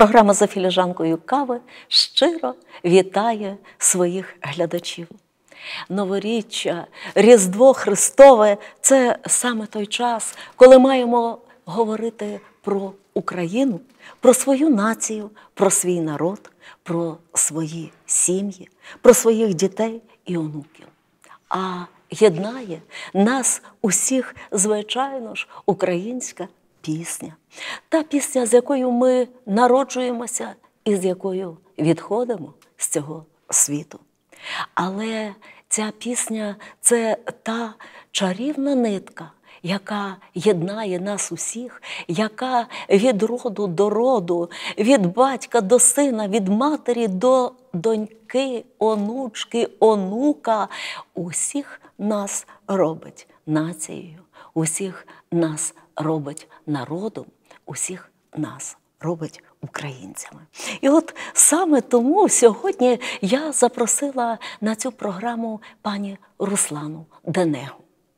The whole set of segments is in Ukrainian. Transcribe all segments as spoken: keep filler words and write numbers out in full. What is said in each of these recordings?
Програма «За філіжанкою кави» щиро вітає своїх глядачів. Новоріччя, Різдво Христове – це саме той час, коли маємо говорити про Україну, про свою націю, про свій народ, про свої сім'ї, про своїх дітей і онуків. А єднає нас усіх, звичайно ж, українська пісня. Та пісня, з якою ми народжуємося і з якою відходимо з цього світу. Але ця пісня – це та чарівна нитка, яка єднає нас усіх, яка від роду до роду, від батька до сина, від матері до доньки, онучки, онука, усіх нас робить нацією, усіх нас робить народом, усіх нас робить українцями. І от саме тому сьогодні я запросила на цю програму пані Руслану Денегу.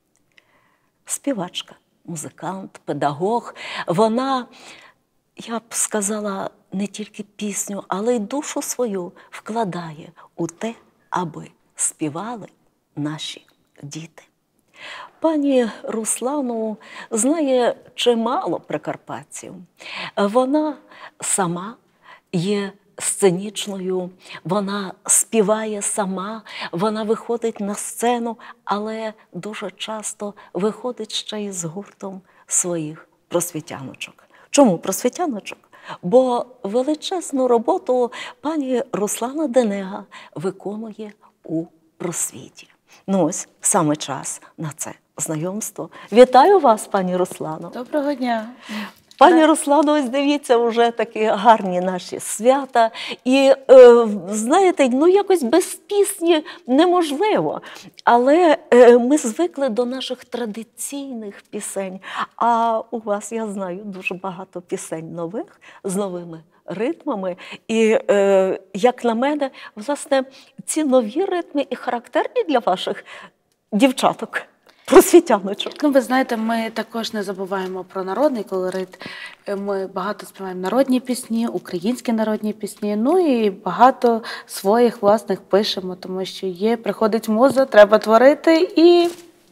Співачка, музикант, педагог. Вона, я б сказала, не тільки пісню, але й душу свою вкладає у те, аби співали наші діти. Пані Руслану знає чимало прикарпатців. Вона сама є сценічною, вона співає сама, вона виходить на сцену, але дуже часто виходить ще й з гуртом своїх просвітяночок. Чому просвітяночок? Бо величезну роботу пані Руслана Денега виконує у просвіті. Ну ось, саме час на це знайомство. Вітаю вас, пані Руслано. Доброго дня. Пані Руслано, ось дивіться, вже такі гарні наші свята. І, е, знаєте, ну якось без пісні неможливо. Але е, ми звикли до наших традиційних пісень. А у вас, я знаю, дуже багато пісень нових, з новими ритмами. І, е, як на мене, власне, ці нові ритми і характерні для ваших дівчаток. Просвітяночок. Ну, ви знаєте, ми також не забуваємо про народний колорит. Ми багато співаємо народні пісні, українські народні пісні, ну і багато своїх власних пишемо, тому що є, приходить муза, треба творити і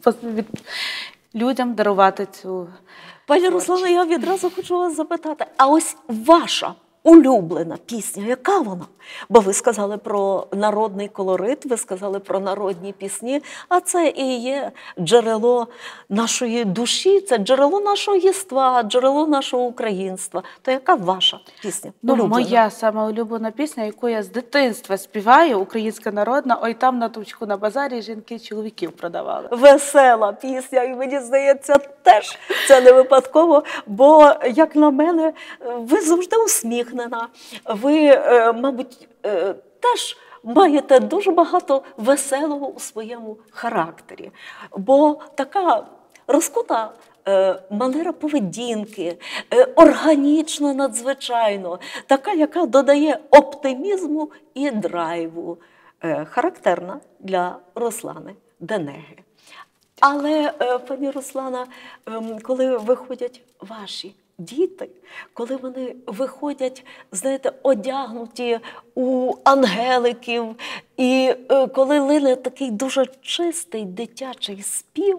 людям дарувати цю. Пані Руслана, я відразу хочу вас запитати, а ось ваша улюблена пісня, яка вона? Бо ви сказали про народний колорит, ви сказали про народні пісні, а це і є джерело нашої душі, це джерело нашого єства, джерело нашого українства. То яка ваша пісня улюблена? Ну, моя сама улюблена пісня, яку я з дитинства співаю, українська народна, ой там на тучку на базарі жінки чоловіків продавали. Весела пісня, і мені здається, теж це не випадково, бо, як на мене, ви завжди усміхнена, ви, мабуть, теж маєте дуже багато веселого у своєму характері. Бо така розкута манера поведінки, органічна надзвичайно, така, яка додає оптимізму і драйву, характерна для Руслани Денеги. Але, пані Руслана, коли виходять ваші діти, коли вони виходять, знаєте, одягнуті у ангеликів, і коли лине такий дуже чистий дитячий спів,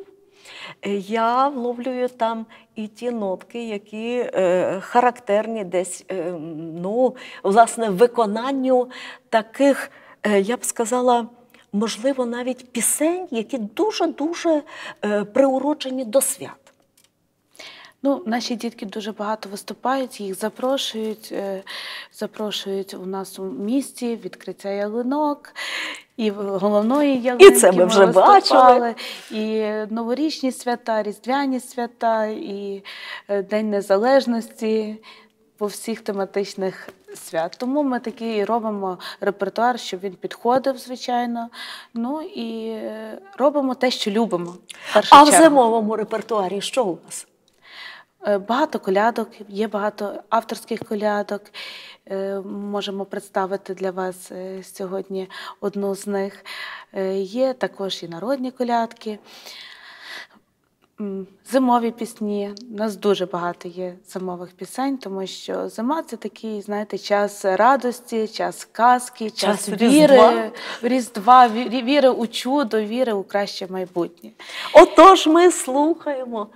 я вловлюю там і ті нотки, які е, характерні десь, е, ну, власне, виконанню таких, е, я б сказала, можливо, навіть пісень, які дуже-дуже е, приурочені до свят. Ну, наші дітки дуже багато виступають, їх запрошують, запрошують у нас у місті, відкриття ялинок, і головної ялинки і це ми вже бачили. І новорічні свята, різдвяні свята, і День Незалежності, по всіх тематичних свят. Тому ми такий робимо репертуар, щоб він підходив, звичайно. Ну і робимо те, що любимо. А в зимовому репертуарі що у вас? Багато колядок, є багато авторських колядок. Можемо представити для вас сьогодні одну з них. Є також і народні колядки. м, зимові пісні. У нас дуже багато є зимових пісень, тому що зима – це такий, знаєте, час радості, час казки, час, Час віри, Різдва. Різдва, ві- віри у чудо, віри у краще майбутнє. Отож ми слухаємо.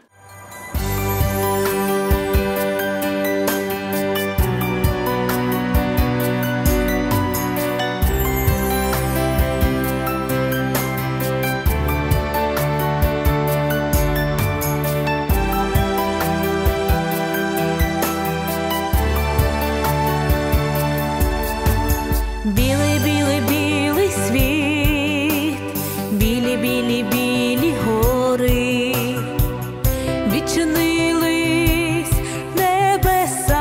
Білий, білий, білий світ, білі, білі, білі гори, відчинились небеса,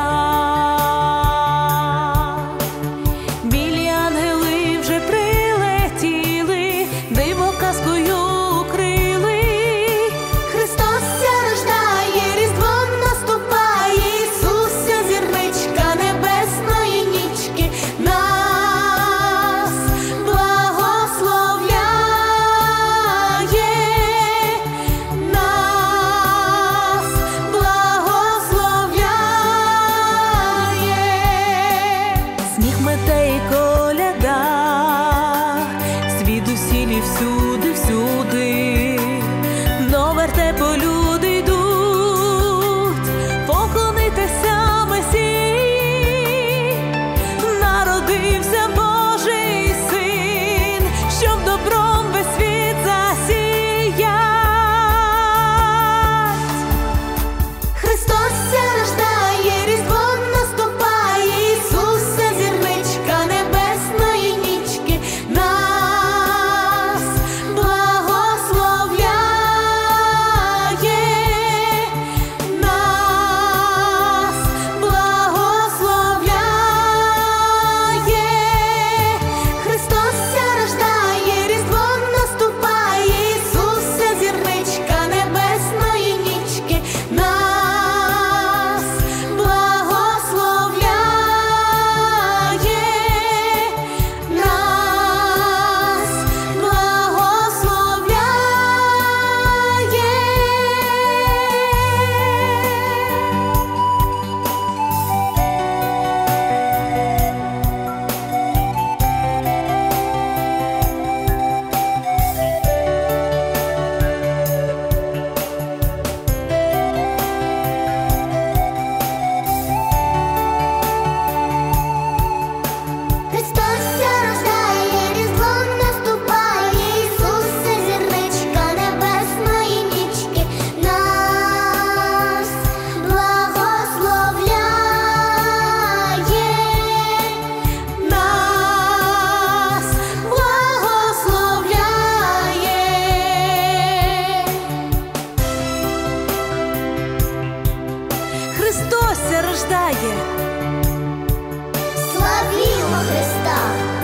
білі ангели вже прилетіли, диво казкою укрили. Христос ся рождає, Різдво наступає, Ісуся зірничка небесної нічки нас благословляє, нас благословляє. Сніг мете і коляда, звідусілі всюди, всюди, до вертепу люди йдуть, поклонитися Месії. Народився Божий син, щоб добром весь світ засіять. Христос ся рождає, Різдво наступає, Ісуся зірничка небесної нічки нас благословляє, нас благословляє. Христос ся рождає, Різдво наступає, Ісуся зірничка небесної нічки нас благословляє, нас Христос ся рождає, Різдво наступає, Ісусе зірничка небесної нічки нас благословляє, нас благословляє. Христос ся рождає. Славімо Христа!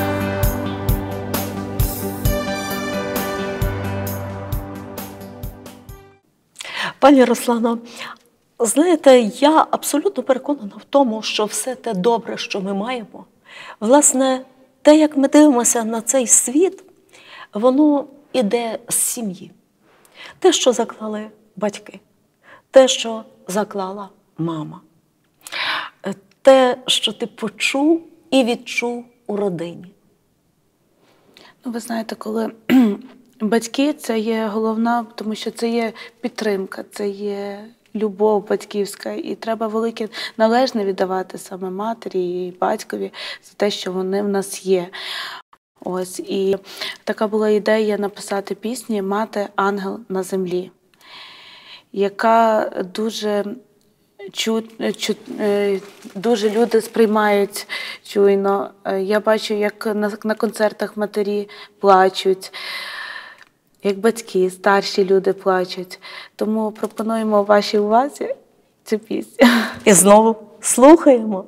Пані Руслано, знаєте, я абсолютно переконана в тому, що все те добре, що ми маємо, власне, те, як ми дивимося на цей світ, воно іде з сім'ї. Те, що заклали батьки, те, що заклала мама, те, що ти почув і відчув у родині. Ну, ви знаєте, коли батьки – це є головна, тому що це є підтримка, це є любов батьківська, і треба велике належне віддавати саме матері і батькові за те, що вони в нас є. Ось, і така була ідея написати пісні «Мати, ангел на землі», яка дуже чу, чу, дуже люди сприймають чуйно. Я бачу, як на, на концертах матері плачуть, як батьки, старші люди плачуть. Тому пропонуємо вашій увазі цю пісню. І знову слухаємо.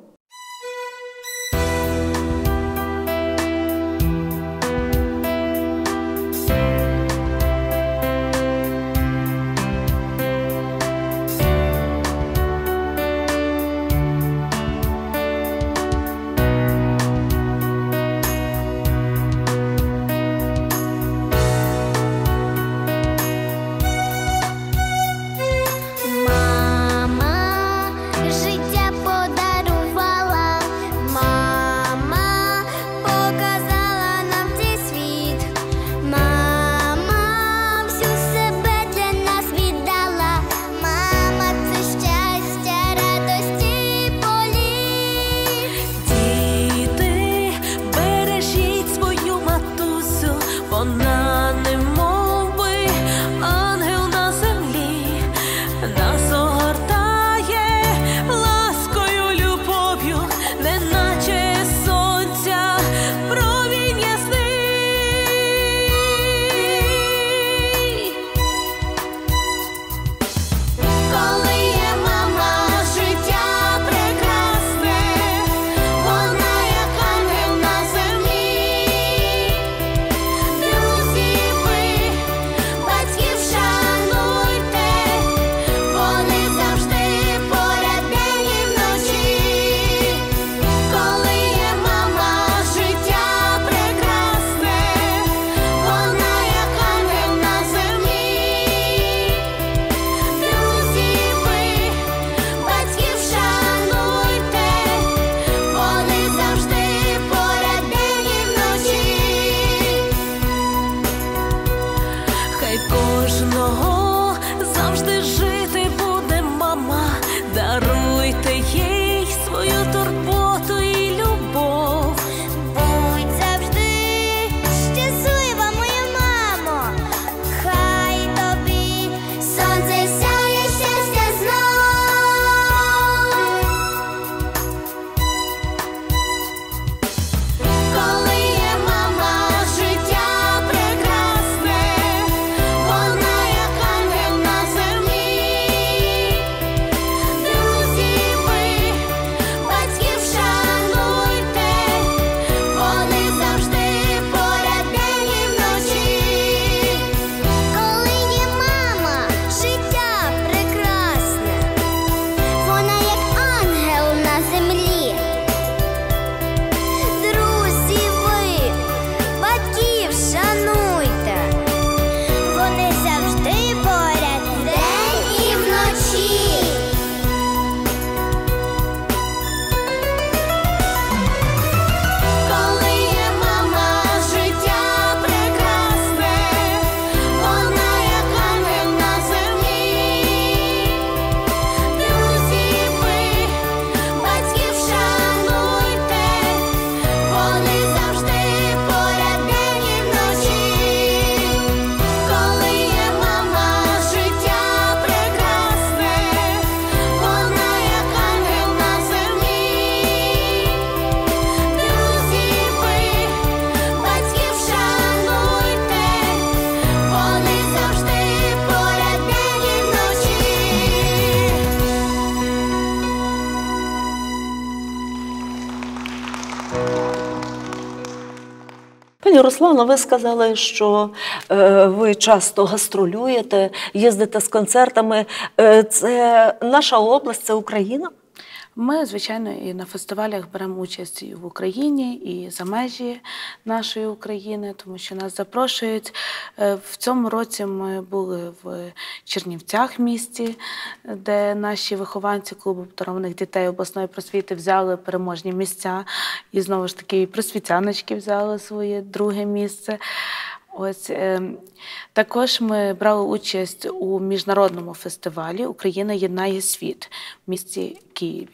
Пані Руслано, ви сказали, що е, ви часто гастролюєте, їздите з концертами. Е, це наша область, це Україна? Ми, звичайно, і на фестивалях беремо участь і в Україні, і за межі нашої України, тому що нас запрошують. Е, В цьому році ми були в Чернівцях місті, де наші вихованці клубу обдарованих дітей обласної просвіти взяли переможні місця. І знову ж таки, і просвітяночки взяли своє друге місце. Ось е, також ми брали участь у міжнародному фестивалі «Україна єднає світ» в місті Києві,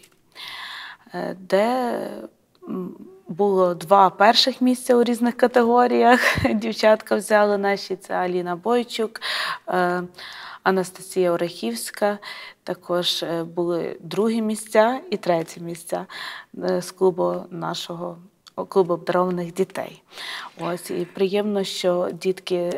е, де м, було два перших місця у різних категоріях. Дівчатка взяли наші, це Аліна Бойчук, е, Анастасія Орехівська. Також е, були другі місця і треті місця е, з клубу нашого клубу обдарованих дітей. Ось, і приємно, що дітки,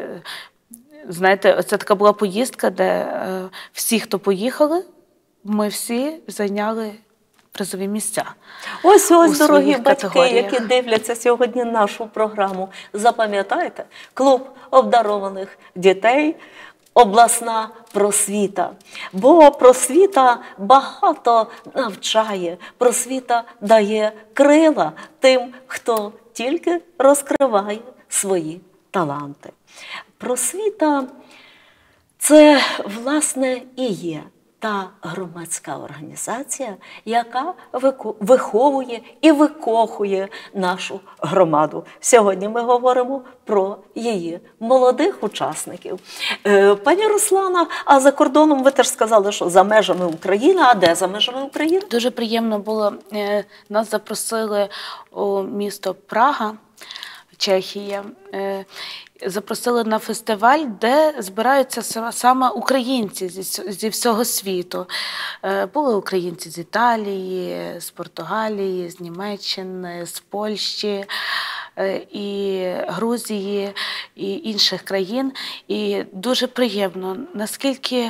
знаєте, це така була поїздка, де е, всі, хто поїхали, ми всі зайняли призові місця. Ось, ось, у дорогі своїх батьки, категоріях. які дивляться сьогодні нашу програму, запам'ятайте, клуб обдарованих дітей, обласна просвіта. Бо просвіта багато навчає, просвіта дає крила тим, хто тільки розкриває свої таланти. Просвіта – це, власне, і є та громадська організація, яка виховує і викохує нашу громаду. Сьогодні ми говоримо про її молодих учасників. Пані Руслана, а за кордоном ви теж сказали, що за межами України, а де за межами України? Дуже приємно було, е, нас запросили у місто Прага, Чехія. Е, Запросили на фестиваль, де збираються саме українці зі, зі всього світу. Е, Були українці з Італії, з Португалії, з Німеччини, з Польщі, е, і Грузії, і інших країн. І дуже приємно, наскільки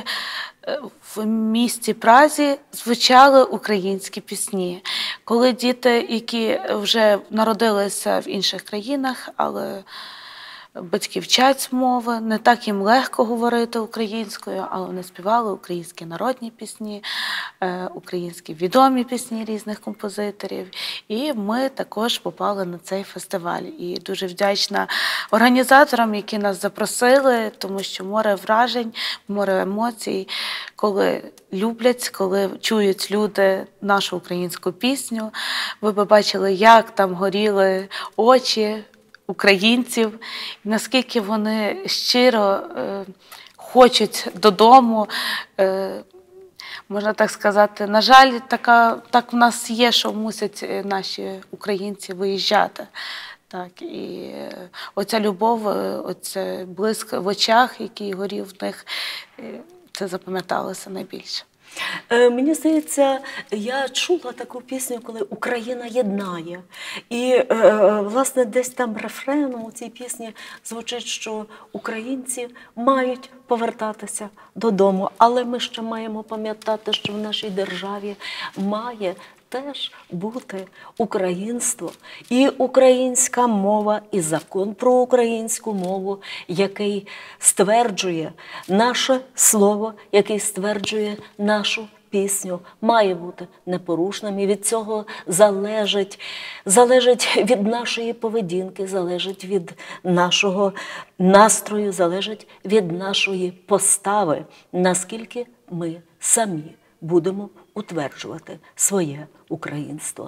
в місті Празі звучали українські пісні. Коли діти, які вже народилися в інших країнах, але батьки вчать мови, не так їм легко говорити українською, але вони співали українські народні пісні, українські відомі пісні різних композиторів. І ми також попали на цей фестиваль. І дуже вдячна організаторам, які нас запросили, тому що море вражень, море емоцій, коли люблять, коли чують люди нашу українську пісню. Ви б бачили, як там горіли очі українців, наскільки вони щиро е, хочуть додому. Е, можна так сказати, на жаль, така, так в нас є, що мусять наші українці виїжджати. Так, і е, оця любов, е, оцей блиск в очах, який горів в них, е, це запам'яталося найбільше. Мені здається, я чула таку пісню, коли «Україна єднає». І, власне, десь там рефреном у цій пісні звучить, що українці мають повертатися додому. Але ми ще маємо пам'ятати, що в нашій державі має теж бути українство і українська мова, і закон про українську мову, який стверджує наше слово, який стверджує нашу пісню, має бути непорушним. І від цього залежить, залежить від нашої поведінки, залежить від нашого настрою, залежить від нашої постави, наскільки ми самі будемо утверджувати своє українство.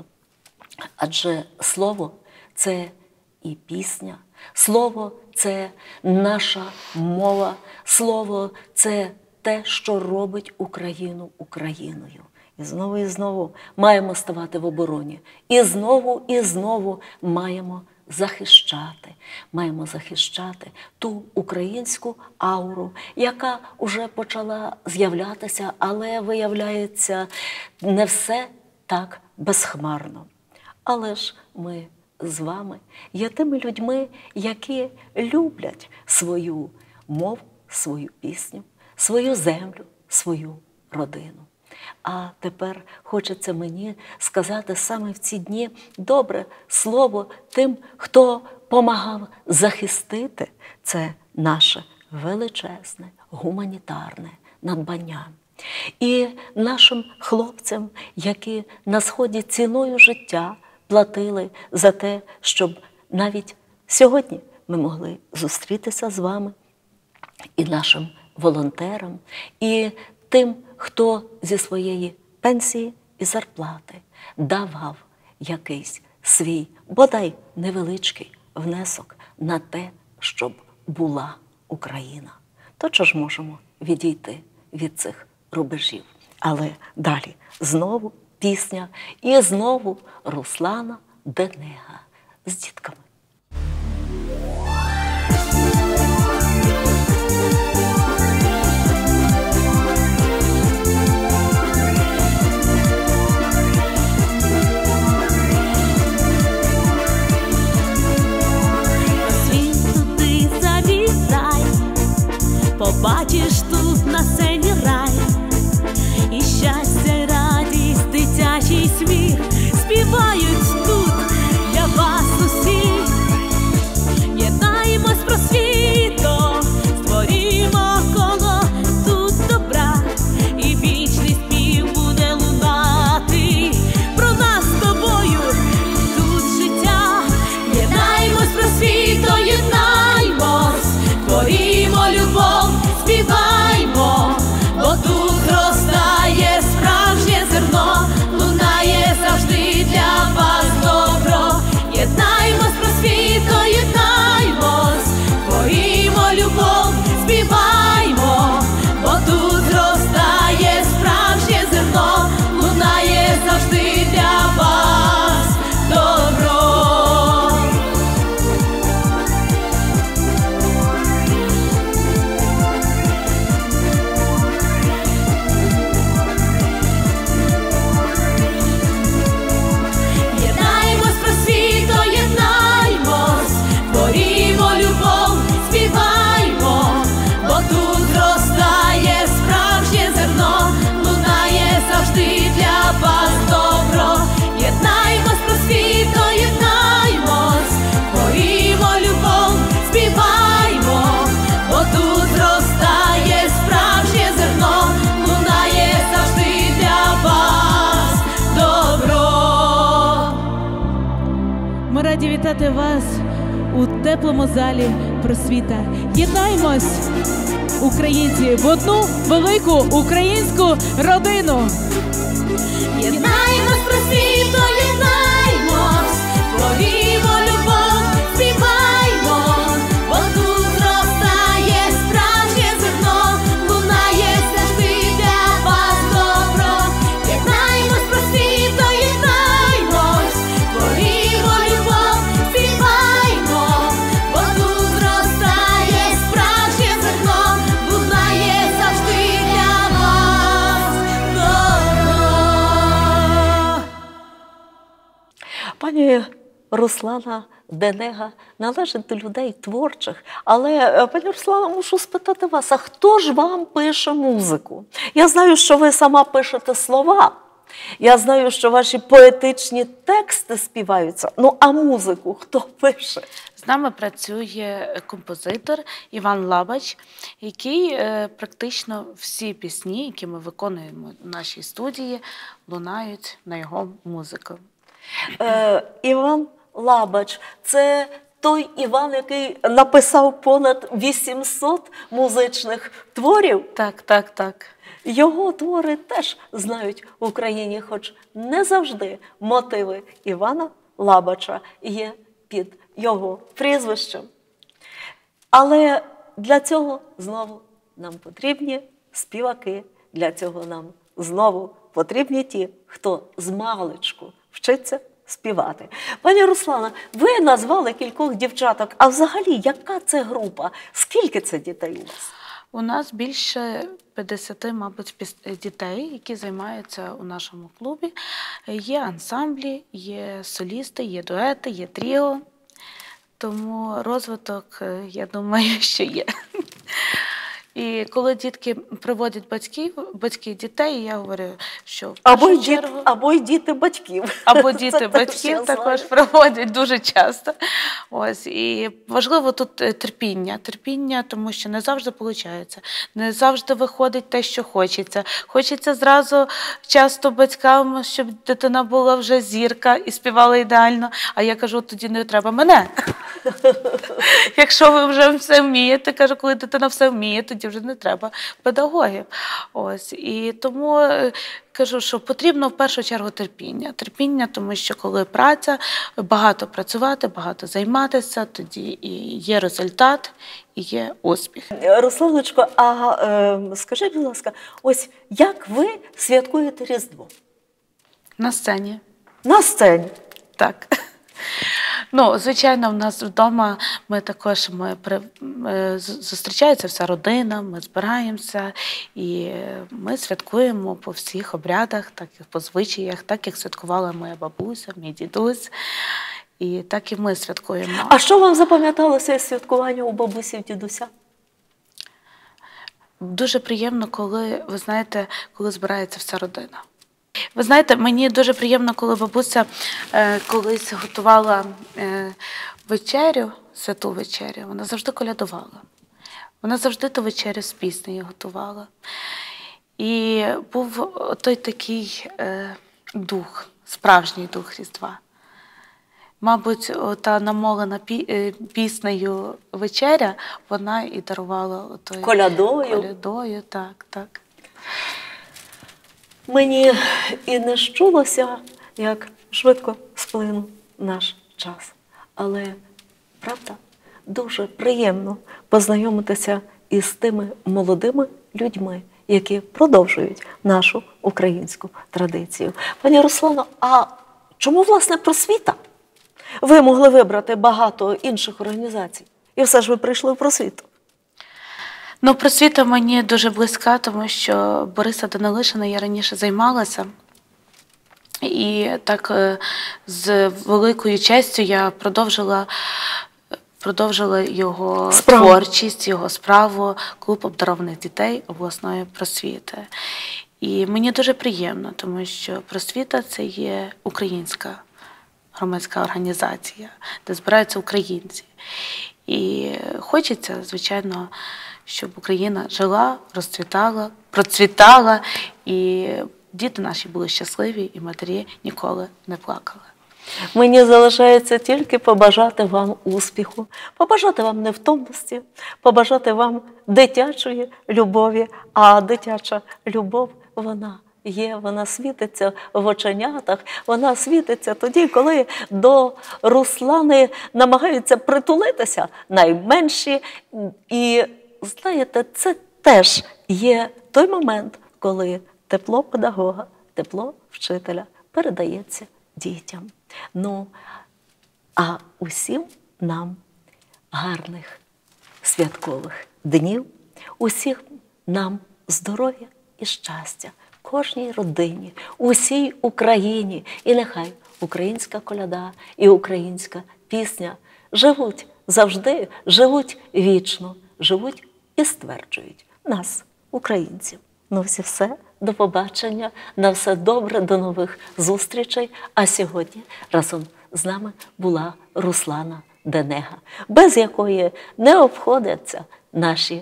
Адже слово – це і пісня, слово – це наша мова, слово – це те, що робить Україну Україною. І знову і знову маємо ставати в обороні. І знову і знову маємо захищати. Маємо захищати ту українську ауру, яка вже почала з'являтися, але, виявляється, не все так безхмарно. Але ж ми з вами є тими людьми, які люблять свою мову, свою пісню, свою землю, свою родину. А тепер хочеться мені сказати саме в ці дні добре слово тим, хто помагав захистити, це наше величезне гуманітарне надбання. І нашим хлопцям, які на Сході ціною життя платили за те, щоб навіть сьогодні ми могли зустрітися з вами, і нашим волонтерам, і тим, хто зі своєї пенсії і зарплати давав якийсь свій, бодай невеличкий внесок на те, щоб була Україна. То чи ж можемо відійти від цих рубежів? Але далі знову пісня і знову Руслана Денега з дітками. Побачиш тут на сцені рай, і щастя, і радість, дитячий сміх співають тут для вас усіх. Єднаємось просвітом, створімо коло тут добра, і вічний спів буде лунати про нас з тобою тут життя. Єднаємось просвітом, єднаємось, творімо любов, співаймо, бо тут зростає справжнє зерно, лунає завжди для вас добро. Єднаємось просвіто, єднаємось, творімо любов, співаймо, бо тут зростає справжнє зерно, лунає завжди для вас добро. Ми раді вітати вас у теплому залі просвіта. Єднаймось, українці, в одну велику українську родину. Єднаємось просвіто, єднаємось, творімо любов, співаймо, бо тут зростає справжнє зерно, лунає завжди для вас добро. Єднаємось просвіто, єднаємось, творімо любов, співаймо, бо тут зростає справжнє зерно, лунає завжди для вас добро. Пані Руслана Денега належить до людей творчих, але, пані Руслана, мушу спитати вас, а хто ж вам пише музику? Я знаю, що ви сама пишете слова, я знаю, що ваші поетичні тексти співаються, ну а музику хто пише? З нами працює композитор Іван Лабач, який е, практично всі пісні, які ми виконуємо в нашій студії, лунають на його музику. Е, Іван Лабач – це той Іван, який написав понад вісімсот музичних творів. Так, так, так. Його твори теж знають в Україні, хоч не завжди мотиви Івана Лабача є під його прізвищем. Але для цього знову нам потрібні співаки, для цього нам знову потрібні ті, хто змалечку вчиться співати. Пані Руслана, ви назвали кількох дівчаток, а взагалі яка це група? Скільки це дітей у вас? У нас більше п'ятдесят, мабуть, піс- дітей, які займаються у нашому клубі. Є ансамблі, є солісти, є дуети, є тріо. Тому розвиток, е, я думаю, що є. І коли дітки приводять батьків, батьки дітей, я говорю, що в Або й, першу діт, чергу... або й діти батьків. Або Це діти теж батьків я також знаю. проводять дуже часто. Ось. І важливо тут е, терпіння. Терпіння, тому що не завжди виходить. Не завжди виходить те, що хочеться. Хочеться зразу часто батькам, щоб дитина була вже зірка і співала ідеально. А я кажу, тоді не треба мене. Якщо ви вже все вмієте, кажу, коли дитина все вміє, тоді вже не треба педагогів. Ось. І тому е, кажу, що потрібно в першу чергу терпіння. Терпіння, тому що коли праця, багато працювати, багато займатися, тоді і є результат, і є успіх. Русланочко, а е, скажи, будь ласка, ось як ви святкуєте Різдво? На сцені. На сцені. Так. Ну, звичайно, в нас вдома ми також ми при, е, з- зустрічається вся родина, ми збираємося і ми святкуємо по всіх обрядах, так і по звичаях, так як святкувала моя бабуся, мій дідусь. І так і ми святкуємо. А що вам запам'яталося із святкування у бабусі, в дідуся? Дуже приємно, коли, ви знаєте, коли збирається вся родина. Ви знаєте, мені дуже приємно, коли бабуся е, колись готувала е, вечерю, святу вечерю, вона завжди колядувала. Вона завжди ту вечерю з піснею готувала. І був той такий е, дух, справжній дух Різдва. Мабуть, та намолена пі- е, піснею вечеря, вона і дарувала отою Колядою. колядою, так, так. Мені і не щулося, як швидко сплинув наш час. Але, правда, дуже приємно познайомитися із тими молодими людьми, які продовжують нашу українську традицію. Пані Руслано, а чому, власне, просвіта? Ви могли вибрати багато інших організацій, і все ж ви прийшли в просвіту. Ну, просвіта мені дуже близька, тому що Бориса Данилишина я раніше займалася. І так е, з великою честю я продовжила, продовжила його Справу. творчість, його справу, клуб обдарованих дітей обласної просвіти. І мені дуже приємно, тому що просвіта – це є українська громадська організація, де збираються українці. І хочеться, звичайно, щоб Україна жила, розцвітала, процвітала, і діти наші були щасливі, і матері ніколи не плакали. Мені залишається тільки побажати вам успіху, побажати вам невтомності, побажати вам дитячої любові. А дитяча любов, вона є, вона світиться в оченятах, вона світиться тоді, коли до Руслани намагаються притулитися найменші. І, знаєте, це теж є той момент, коли тепло педагога, тепло вчителя передається дітям. Ну, а усім нам гарних святкових днів, усіх нам здоров'я і щастя, кожній родині, усій Україні. І нехай українська коляда і українська пісня живуть завжди, живуть вічно, живуть і стверджують нас, українців. Ну, всі все. До побачення, на все добре, до нових зустрічей. А сьогодні разом з нами була Руслана Денега, без якої не обходяться наші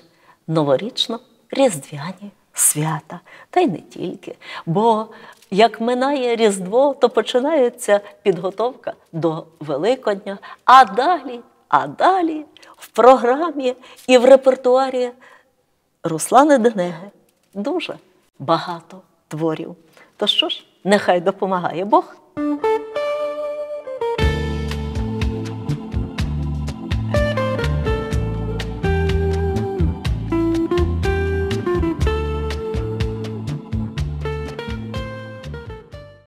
новорічно-різдвяні свята. Та й не тільки. Бо як минає Різдво, то починається підготовка до Великодня. А далі, а далі в програмі і в репертуарі Руслани Денеги дуже багато творів. То що ж, нехай допомагає Бог.